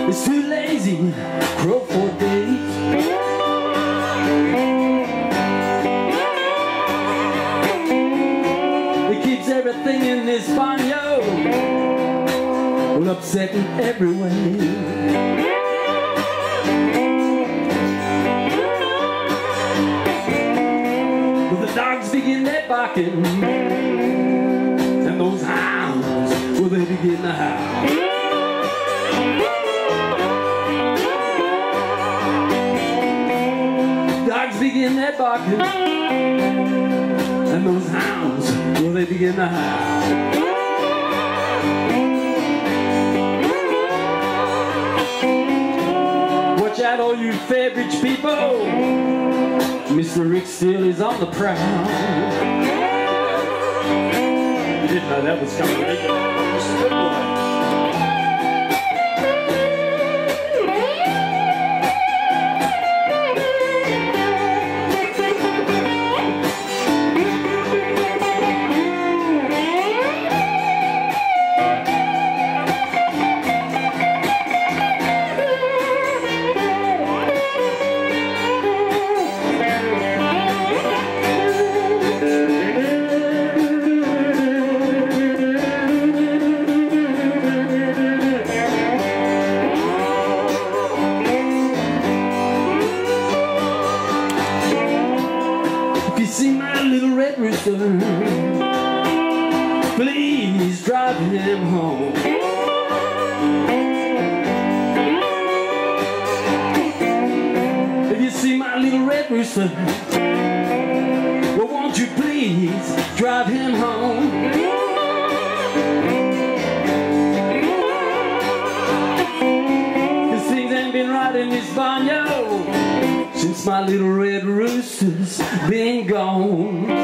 is too lazy to crow for days. It keeps everything in this barnyard upset in every way. Well, the dogs begin their barking, and those hounds, well, they begin to howl. Dogs begin their barking, and those hounds, well, they begin to howl. Watch out, all you Fairbridge people, Mr. Rick Steele is on the prowl. You didn't know that was coming, did you? Mr. Good boy. Please drive him home. If you see my little red rooster, well, won't you please drive him home? Cause things ain't been right in this barnyard since my little red rooster's been gone.